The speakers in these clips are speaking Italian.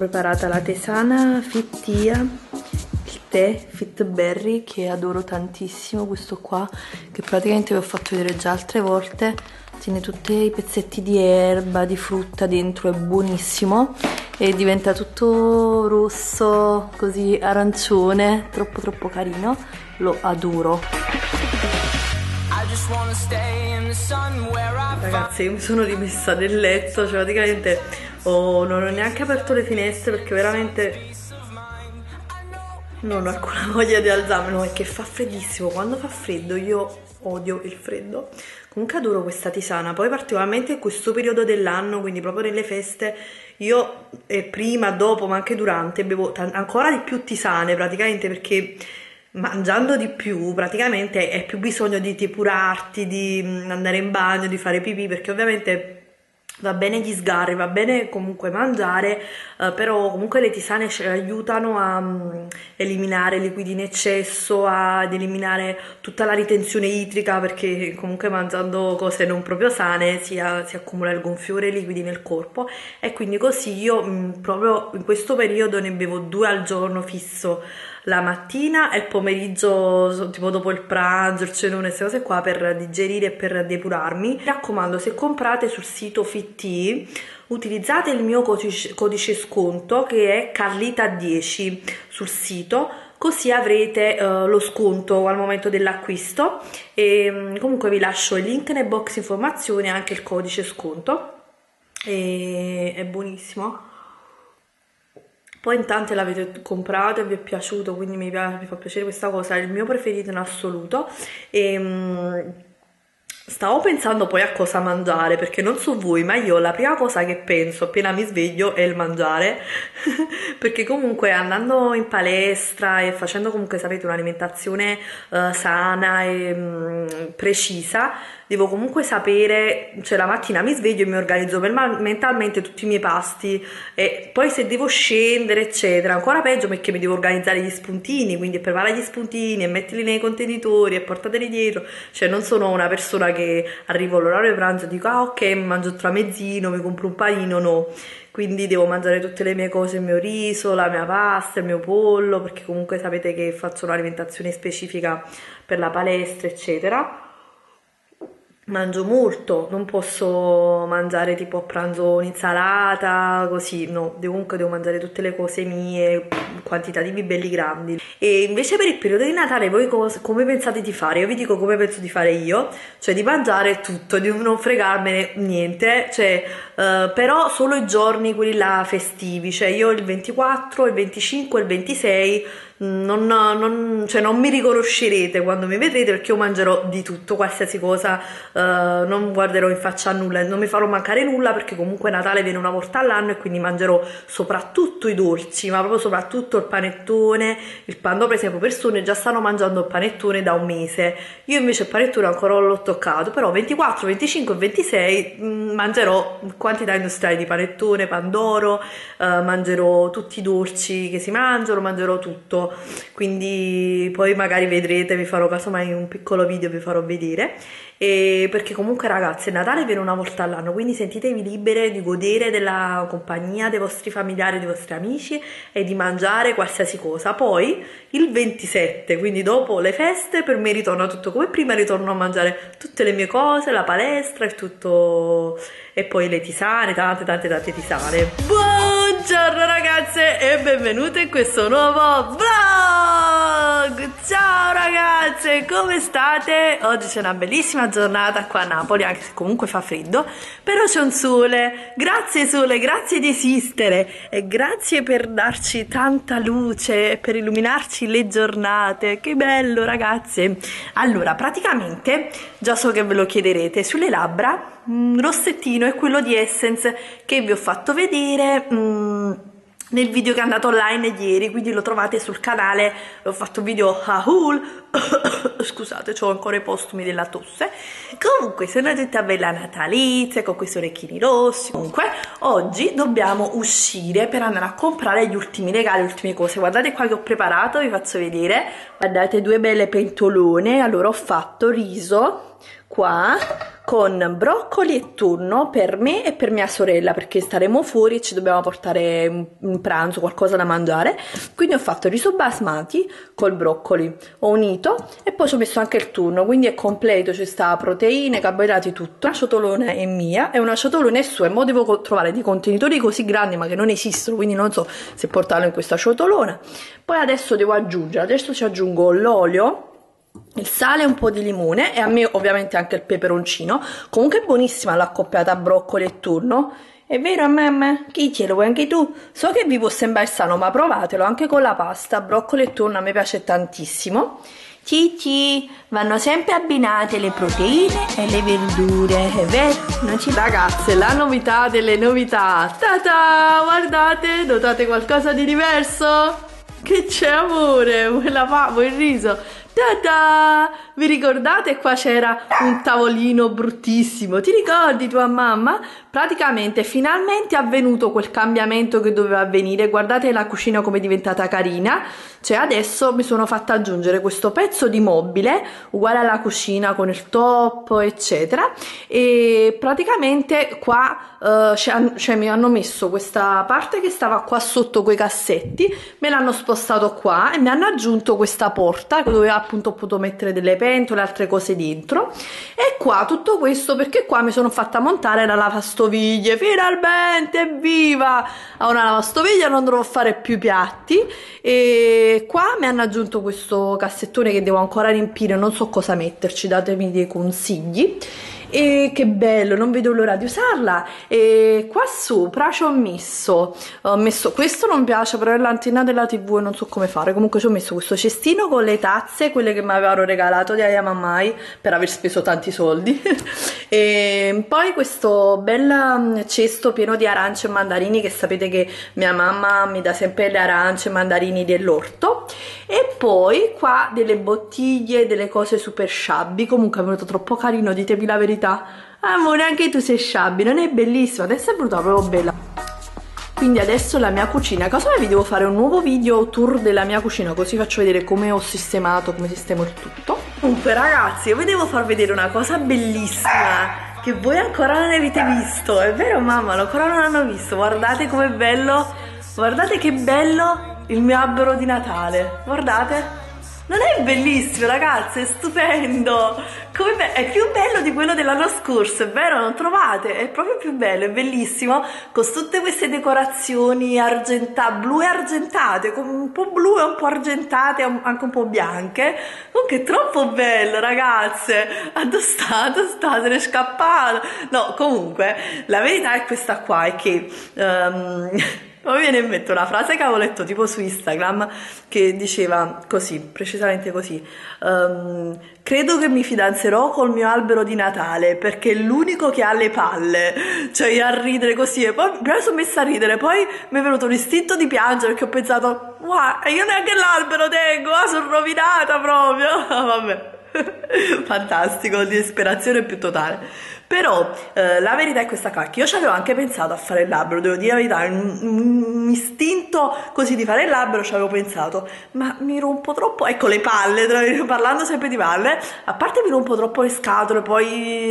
preparata la tisana Fit Tea, il tè Fit Berry che adoro tantissimo, questo qua che praticamente vi ho fatto vedere già altre volte, tiene tutti i pezzetti di erba, di frutta dentro, è buonissimo e diventa tutto rosso, così arancione, troppo carino, lo adoro. Ragazzi, io mi sono rimessa nel letto, cioè praticamente non ho neanche aperto le finestre perché veramente non ho alcuna voglia di alzarmi, no, perché fa freddissimo. Quando fa freddo io odio il freddo. Comunque adoro questa tisana, poi particolarmente in questo periodo dell'anno, quindi proprio nelle feste, io prima, dopo, ma anche durante, bevo ancora di più tisane praticamente, perché mangiando di più praticamente hai più bisogno di depurarti, di andare in bagno, di fare pipì, perché ovviamente va bene gli sgarri, va bene comunque mangiare, però comunque le tisane ci aiutano a eliminare liquidi in eccesso, ad eliminare tutta la ritenzione idrica, perché comunque mangiando cose non proprio sane si accumula il gonfiore liquidi nel corpo, e quindi così io proprio in questo periodo ne bevo 2 al giorno fisso, la mattina e il pomeriggio, tipo dopo il pranzo, il cenone, queste cose qua, per digerire e per depurarmi. Mi raccomando, se comprate sul sito Fit Tea, utilizzate il mio codice sconto che è Carlita10 sul sito, così avrete lo sconto al momento dell'acquisto. E comunque vi lascio il link nel box informazioni e anche il codice sconto, e è buonissimo. Poi in tante l'avete comprato e vi è piaciuto, quindi mi fa piacere questa cosa, è il mio preferito in assoluto. E stavo pensando poi a cosa mangiare, perché non so voi, ma io la prima cosa che penso appena mi sveglio è il mangiare, perché comunque andando in palestra e facendo comunque, sapete, un'alimentazione sana e precisa, devo comunque sapere, cioè la mattina mi sveglio e mi organizzo mentalmente tutti i miei pasti, e poi se devo scendere eccetera, ancora peggio perché mi devo organizzare gli spuntini, quindi preparare gli spuntini e metterli nei contenitori e portateli dietro, cioè non sono una persona che arrivo all'orario di pranzo e dico ah ok, mangio tramezzino, mi compro un panino, no. Quindi devo mangiare tutte le mie cose, il mio riso, la mia pasta, il mio pollo, perché comunque sapete che faccio un'alimentazione specifica per la palestra eccetera. Mangio molto, non posso mangiare tipo a pranzo un'insalata, così, no, comunque devo mangiare tutte le cose mie, quantitativi belli grandi. E invece per il periodo di Natale voi come pensate di fare? Io vi dico come penso di fare io, cioè di mangiare tutto, di non fregarmene niente, cioè però solo i giorni quelli là festivi, cioè io il 24, il 25, il 26 cioè non mi riconoscerete quando mi vedrete, perché io mangerò di tutto, qualsiasi cosa, non guarderò in faccia a nulla, non mi farò mancare nulla, perché comunque Natale viene una volta all'anno e quindi mangerò soprattutto i dolci, ma proprio soprattutto il panettone, il pandoro. Per esempio persone già stanno mangiando il panettone da un mese, io invece il panettone ancora non l'ho toccato, però 24, 25 e 26 mangerò quantità industriali di panettone, pandoro, mangerò tutti i dolci che si mangerò tutto. Quindi poi magari vedrete, vi farò casomai un piccolo video, vi farò vedere. E perché comunque ragazzi Natale viene una volta all'anno, quindi sentitevi libere di godere della compagnia dei vostri familiari, dei vostri amici, e di mangiare qualsiasi cosa. Poi il 27, quindi dopo le feste, per me ritorna tutto come prima, ritorno a mangiare tutte le mie cose, la palestra e tutto, e poi le tisane, tante tisane. Buongiorno ragazze e benvenute in questo nuovo vlog. Ciao ragazze, come state? Oggi c'è una bellissima giornata qua a Napoli, anche se comunque fa freddo, però c'è un sole. Grazie sole, grazie di esistere e grazie per darci tanta luce e per illuminarci le giornate. Che bello ragazze. Allora, praticamente già so che ve lo chiederete, sulle labbra rossettino è quello di Essence che vi ho fatto vedere nel video che è andato online ieri, quindi lo trovate sul canale. Ho fatto un video a haul scusate, ho ancora i postumi della tosse. Comunque sono tutta bella natalizia con questi orecchini rossi. Comunque oggi dobbiamo uscire per andare a comprare gli ultimi regali, le ultime cose. Guardate qua che ho preparato, vi faccio vedere. Guardate, 2 belle pentolone. Allora ho fatto riso, qua con broccoli e tonno per me e per mia sorella, perché staremo fuori e ci dobbiamo portare un pranzo, qualcosa da mangiare. Quindi ho fatto il riso basmati col broccoli, ho unito e poi ci ho messo anche il tonno, quindi è completo, ci sta proteine, carboidrati, tutto. Una ciotolona è mia e una ciotolona è sua, e mo devo trovare dei contenitori così grandi ma che non esistono, quindi non so se portarlo in questa ciotolona. Poi adesso devo aggiungere, adesso ci aggiungo l'olio, il sale e un po' di limone, e a me ovviamente anche il peperoncino. Comunque è buonissima l'accoppiata broccoli e tonno, è vero mamma? Chi ce lo vuoi anche tu? So che vi può sembrare strano, ma provatelo anche con la pasta. Broccoli e tonno a me piace tantissimo. Cici, vanno sempre abbinate le proteine e le verdure, è vero? Non ci... Ragazze, la novità delle novità, ta-ta, guardate, notate qualcosa di diverso? Che c'è, amore? Vuoi il riso? Ta-da! Vi ricordate? Qua c'era un tavolino bruttissimo. Ti ricordi tua mamma? Praticamente finalmente è avvenuto quel cambiamento che doveva avvenire. Guardate la cucina come è diventata carina. Cioè adesso mi sono fatta aggiungere questo pezzo di mobile uguale alla cucina con il top eccetera, e praticamente qua mi hanno messo questa parte che stava qua sotto quei cassetti, me l'hanno spostato qua e mi hanno aggiunto questa porta dove appunto ho potuto mettere delle pentole e altre cose dentro. E qua tutto questo perché qua mi sono fatta montare la lavastoviglie, finalmente, evviva! A una lavastoviglie non dovrò fare più piatti. E qua mi hanno aggiunto questo cassettone che devo ancora riempire, non so cosa metterci, datemi dei consigli. E che bello, non vedo l'ora di usarla. E qua sopra ho messo questo, non mi piace, però è l'antenna della TV e non so come fare. Comunque ci ho messo questo cestino con le tazze, quelle che mi avevano regalato di Aya Mamai per aver speso tanti soldi. E poi questo bel cesto pieno di arance e mandarini, che sapete che mia mamma mi dà sempre le arance e mandarini dell'orto. E poi qua delle bottiglie, delle cose super sciabbi. Comunque è venuto troppo carino, ditemi la verità. Amore, anche tu sei sciabbi, non è bellissima? Adesso è venuta proprio bella. Quindi adesso la mia cucina, casomai vi devo fare un nuovo video tour della mia cucina, così faccio vedere come ho sistemato, come sistemo il tutto. Comunque ragazzi, io vi devo far vedere una cosa bellissima che voi ancora non avete visto. È vero mamma? Ancora non hanno visto. Guardate com'è bello, guardate che bello il mio albero di Natale, guardate. Non è bellissimo ragazzi, è stupendo, è più bello di quello dell'anno scorso, è vero, non trovate? È proprio più bello, è bellissimo, con tutte queste decorazioni blu e argentate, un po' blu e un po' argentate, anche un po' bianche. Comunque è troppo bello ragazze. Dove sta, se ne è scappato. No, comunque la verità è questa qua, è che mi viene in mente una frase che avevo letto tipo su Instagram che diceva così, precisamente così: credo che mi fidanzerò col mio albero di Natale perché è l'unico che ha le palle. Cioè io a ridere così, e poi prima sono messa a ridere, poi mi è venuto l'istinto di piangere perché ho pensato wow, io neanche l'albero tengo, sono rovinata proprio. Vabbè. Fantastico, di disperazione più totale. Però la verità è questa qua, che io ci avevo anche pensato a fare il labbro, devo dire la verità, un istinto così di fare il labbro ci avevo pensato, ma mi rompo troppo, ecco le palle, parlando sempre di palle, a parte mi rompo troppo le scatole, poi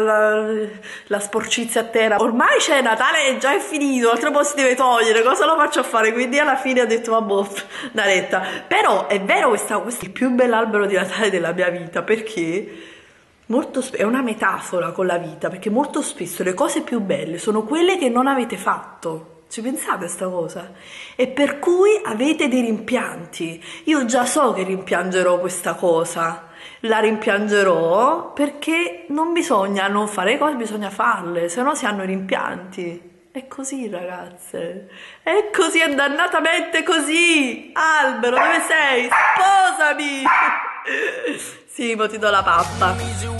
la sporcizia a terra, ormai c'è Natale, è già finito, l'altro po' si deve togliere, cosa lo faccio a fare? Quindi alla fine ho detto vabbè, da retta. Però è vero, questo è il più bell'albero di Natale della mia vita, perché è una metafora con la vita, perché molto spesso le cose più belle sono quelle che non avete fatto. Ci pensate a sta cosa? E per cui avete dei rimpianti. Io già so che rimpiangerò questa cosa, la rimpiangerò perché non bisogna non fare cose, bisogna farle, se no si hanno i rimpianti. È così ragazze, è così, è dannatamente così. Albero, dove sei? Sposami. Sì, mo ti do la pappa.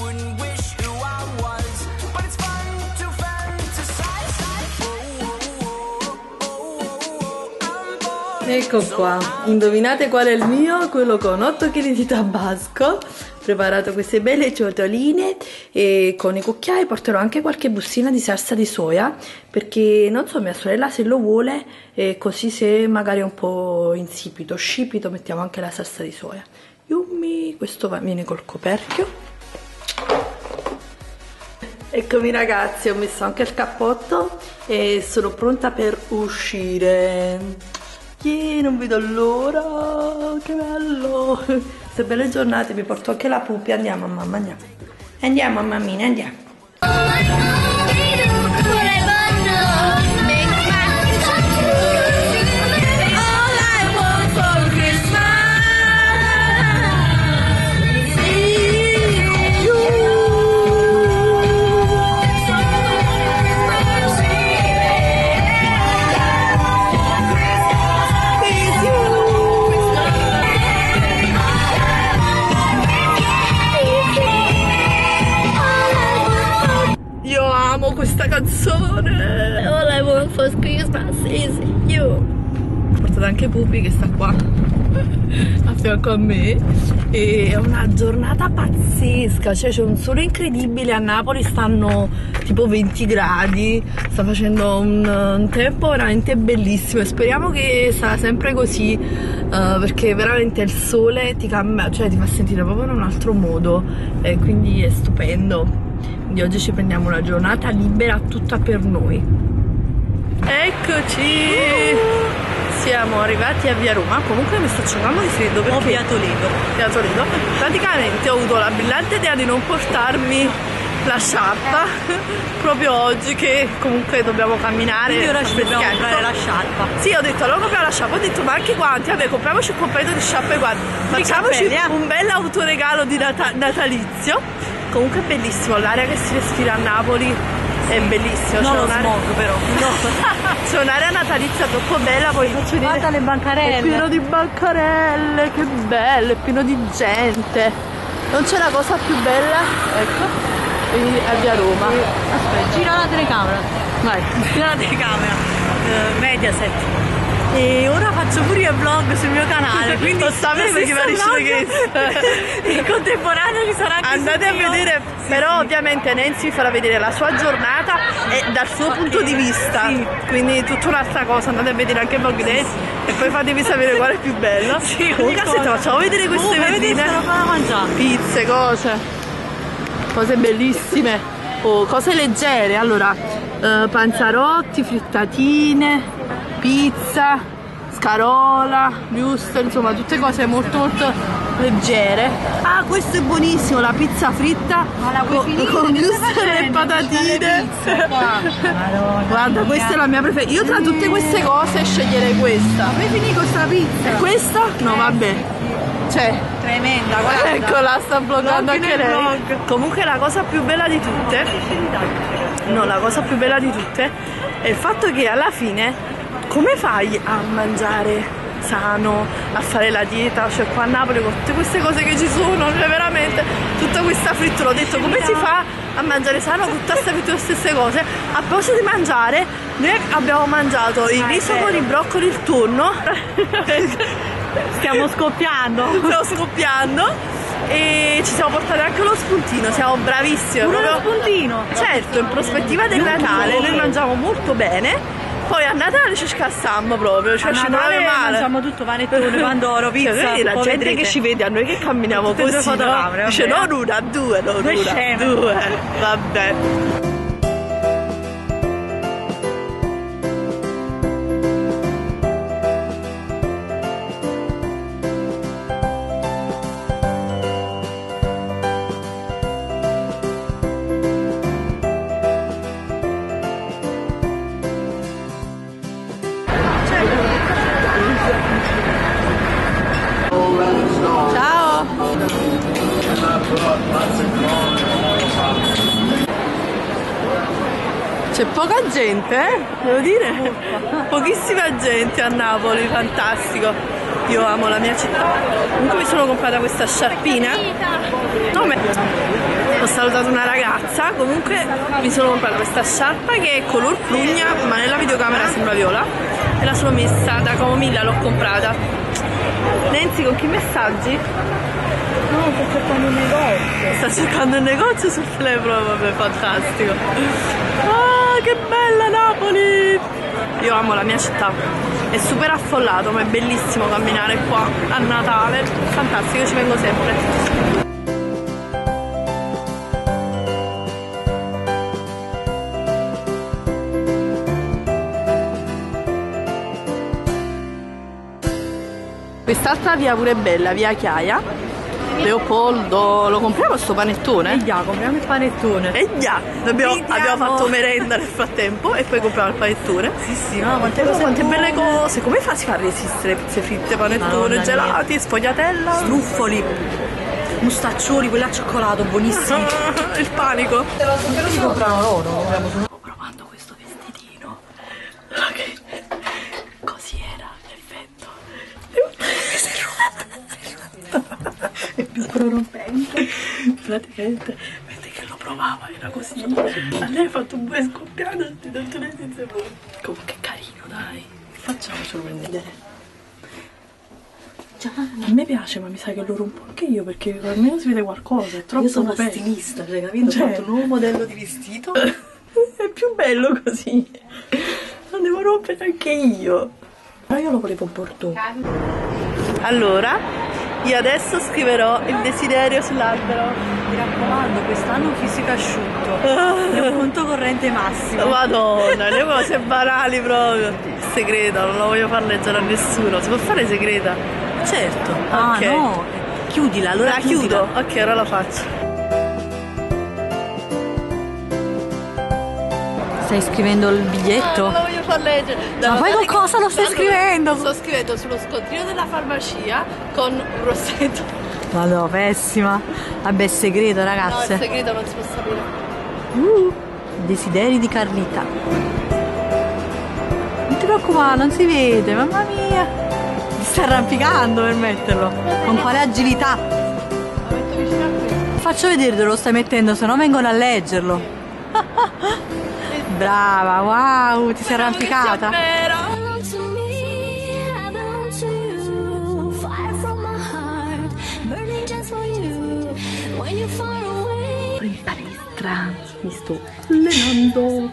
Ecco qua, indovinate qual è il mio? Quello con 8 kg di tabasco. Ho preparato queste belle ciotoline e con i cucchiai porterò anche qualche bustina di salsa di soia, perché non so, mia sorella se lo vuole, e così se magari è un po' insipido, scipido, mettiamo anche la salsa di soia. Yummy, questo viene col coperchio. Eccomi ragazzi, ho messo anche il cappotto e sono pronta per uscire. Non vedo l'ora, che bello! Queste belle giornate, mi porto anche la pupi, andiamo mamma, andiamo. Andiamo mammina, andiamo. Questa canzone All I want for Christmas is you. Ho portato anche Pupi che sta qua a fianco a me e è una giornata pazzesca, cioè c'è un sole incredibile, a Napoli stanno tipo 20 gradi, sta facendo un tempo veramente bellissimo e speriamo che sarà sempre così, perché veramente il sole ti cambia, cioè ti fa sentire proprio in un altro modo e quindi è stupendo. Quindi oggi ci prendiamo una giornata libera tutta per noi. Eccoci! Siamo arrivati a Via Roma. Comunque mi sto accendendo di freddo perché... Via Toledo. Via Toledo. Praticamente ho avuto la brillante idea di non portarmi la sciarpa proprio oggi, che comunque dobbiamo camminare. Quindi ora ci dobbiamo comprare la sciarpa. Sì, ho detto allora compriamo la sciarpa, ho detto ma anche i guanti, vabbè compriamoci un completo di sciarpe e guanti, facciamoci un bel autoregalo di natalizio. Comunque è bellissimo, l'aria che si respira a Napoli è bellissimo. Non lo smog però. No. C'è un'area natalizia troppo bella, poi faccio vedere. Guarda le bancarelle. È pieno di bancarelle, che bello, è pieno di gente. Non c'è la cosa più bella, ecco, a Via Roma. Aspetta, gira la telecamera. Vai. Gira la telecamera. Mediaset. E ora faccio pure il vlog sul mio canale, quindi lo sapevo che mi in contemporanea ci sarà anche andate a vedere, sì, però sì. Ovviamente Nancy farà vedere la sua giornata e dal suo punto di vista, sì. Quindi tutta un'altra cosa, andate a vedere anche il vlog di Nancy e poi fatemi sapere quale è più bello. Sì, comunque aspetta, facciamo vedere queste vetrine, pizze, cose bellissime, cose leggere, allora panzarotti, frittatine, pizza, scarola, wurstel, insomma tutte cose molto molto leggere. Ah, questo è buonissimo, la pizza fritta con wurstel e patatine. Guarda, questa è la mia preferita. Io tra tutte queste cose sceglierei questa. Vuoi finire questa pizza? E questa? No, vabbè. Cioè, tremenda, guarda. Eccola, sta vloggando anche lei. Vlog. Comunque la cosa più bella di tutte, no, la cosa più bella di tutte è il fatto che alla fine come fai a mangiare sano, a fare la dieta, cioè qua a Napoli con tutte queste cose che ci sono, cioè veramente tutta questa frittura, ho detto come si fa a mangiare sano con tutte queste stesse cose. A proposito di mangiare, noi abbiamo mangiato il riso con i broccoli, il tonno. Stiamo scoppiando e ci siamo portati anche lo spuntino, siamo bravissimi. Pure lo spuntino? Certo, in prospettiva del Natale noi mangiamo molto bene. Poi a Natale ci scassammo proprio, cioè ci Natale mangiamo tutto, panettone, pandoro, pizza. Cioè, la gente vedrete che ci vede a noi che camminiamo così, no? Dice non una, due, non una, due. Vabbè. Ciao! C'è poca gente, devo dire, pochissima gente a Napoli, fantastico. Io amo la mia città. Comunque mi sono comprata questa sciarpina. Ho salutato una ragazza, comunque mi sono comprata questa sciarpa che è color prugna, ma nella videocamera sembra viola. E la sono messa da Camomilla, l'ho comprata. Nancy, con chi messaggi? No, sto cercando un negozio. Sta cercando un negozio sul telefono, vabbè, fantastico. Ah, che bella Napoli! Io amo la mia città. È super affollato, ma è bellissimo camminare qua a Natale. Fantastico, ci vengo sempre. Quest'altra via pure è bella, via Chiaia. Leopoldo, lo compriamo sto panettone? E già, compriamo il panettone. E già, abbiamo fatto merenda nel frattempo e poi compriamo il panettone. Sì, no, quante belle cose. Come si fa a resistere? Pizze fritte, panettone, gelati, sfogliatella, struffoli, mustaccioli, quelli al cioccolato, buonissimi. Il panico. Si comprano loro. Sto provando questo vestitino. Così era l'effetto. È più prorompente. Praticamente, mentre che lo provava era così. A lei ha fatto un po' scoppiato. Comunque carino, dai. Facciamocelo per vedere. A me piace, ma mi sa che lo rompo anche io, perché almeno si vede qualcosa. È troppo. Io sono una stilista, cioè, capito? Ho fatto un nuovo modello di vestito. È più bello così. Non devo rompere anche io. Però io lo volevo bordeaux. Allora, io adesso scriverò il desiderio sull'albero. Mi raccomando, quest'anno fisico asciutto. È un conto corrente massimo. Madonna, le cose banali proprio. Segreta, non la voglio far leggere a nessuno. Si può fare segreta? Certo. Ah, okay. No, chiudila, allora la chiudo. Ok, ora la faccio. Stai scrivendo il biglietto? Non la voglio far leggere. Ma poi con cosa lo stai scrivendo? Sto scrivendo sullo scontrino della farmacia con un rossetto. Madonna, pessima. Vabbè, è segreto, ragazze. No, il segreto non si può sapere. Desideri di Carlita. Non ti preoccupare, non si vede, mamma mia. Ti sta arrampicando per metterlo. Con quale agilità? La metto vicino a qui. Faccio vedere dove lo stai mettendo, se no vengono a leggerlo. Brava, wow, ti sei arrampicata. In palestra mi sto allenando.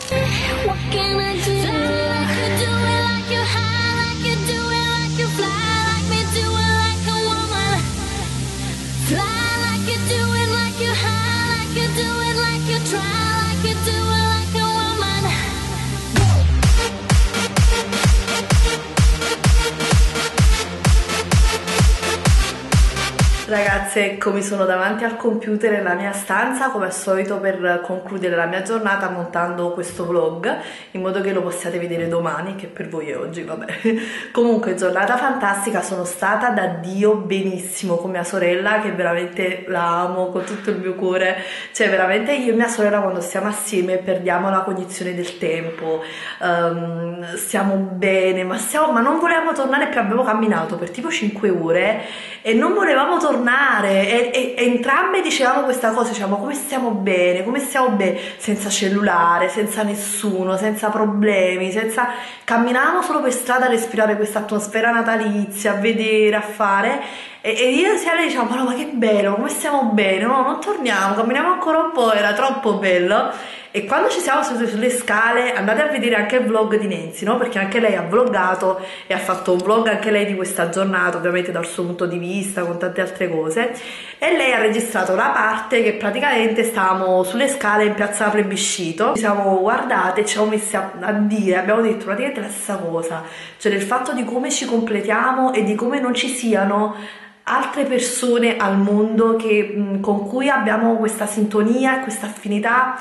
Ragazze, eccomi, sono davanti al computer nella mia stanza come al solito per concludere la mia giornata montando questo vlog in modo che lo possiate vedere domani, che per voi è oggi, vabbè. Comunque giornata fantastica, sono stata da Dio benissimo con mia sorella, che veramente la amo con tutto il mio cuore. Cioè veramente io e mia sorella quando stiamo assieme perdiamo la cognizione del tempo, stiamo bene, ma non volevamo tornare più. Abbiamo camminato per tipo 5 ore e non volevamo tornare e entrambe dicevamo questa cosa, dicevamo come stiamo bene, senza cellulare, senza nessuno, senza problemi, camminavamo solo per strada a respirare questa atmosfera natalizia, a vedere, a fare, e io e lei dicevamo ma che bello, come stiamo bene, no, non torniamo, camminiamo ancora un po', era troppo bello. E quando ci siamo seduti sulle scale, andate a vedere anche il vlog di Nancy, no? Perché anche lei ha vloggato e ha fatto un vlog anche lei di questa giornata, ovviamente dal suo punto di vista, con tante altre cose. E lei ha registrato una parte che praticamente stavamo sulle scale in piazza Plebiscito. Ci siamo guardate e ci siamo messi a dire, abbiamo detto praticamente la stessa cosa, cioè del fatto di come ci completiamo e di come non ci siano altre persone al mondo con cui abbiamo questa sintonia e questa affinità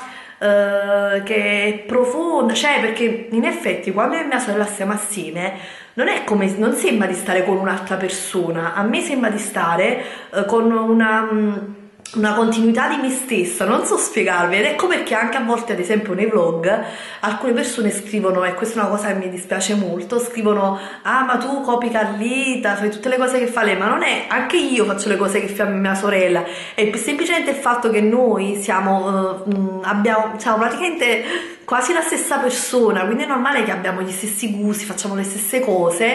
che è profonda, cioè perché in effetti quando io e mia sorella stiamo assieme non sembra di stare con un'altra persona, a me sembra di stare con una continuità di me stessa, non so spiegarvi, ed ecco perché anche a volte, ad esempio nei vlog, alcune persone scrivono, e questa è una cosa che mi dispiace molto, scrivono ah ma tu copi Carlita, fai tutte le cose che fa lei, ma non è, anche io faccio le cose che fa mia sorella, è semplicemente il fatto che noi siamo praticamente quasi la stessa persona, quindi è normale che abbiamo gli stessi gusti, facciamo le stesse cose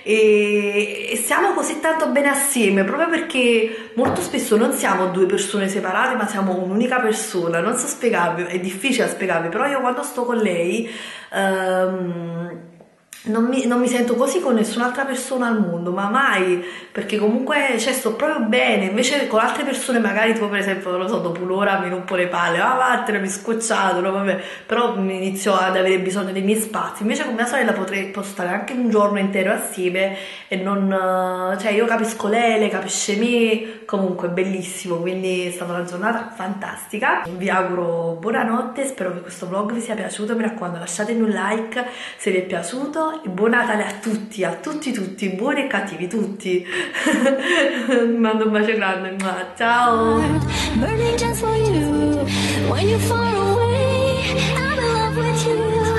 e stiamo così tanto bene assieme, proprio perché molto spesso non siamo due persone separate ma siamo un'unica persona. Non so spiegarvi, è difficile da spiegarvi, però io quando sto con lei non mi sento così con nessun'altra persona al mondo, ma mai, perché comunque cioè, sto proprio bene. Invece con altre persone magari, tipo per esempio, non lo so, dopo un'ora mi rompo le palle, vattene, mi scocciato, no, vabbè, però mi inizio ad avere bisogno dei miei spazi. Invece con mia sorella posso stare anche un giorno intero assieme e non, cioè io capisco lei capisce me, comunque bellissimo, quindi è stata una giornata fantastica. Vi auguro buonanotte, spero che questo vlog vi sia piaciuto, mi raccomando lasciatemi un like se vi è piaciuto e buon Natale a tutti, buoni e cattivi, tutti. Vi mando un bacio grande, ciao! Burning just for you. When you're far away, I'm in love with you.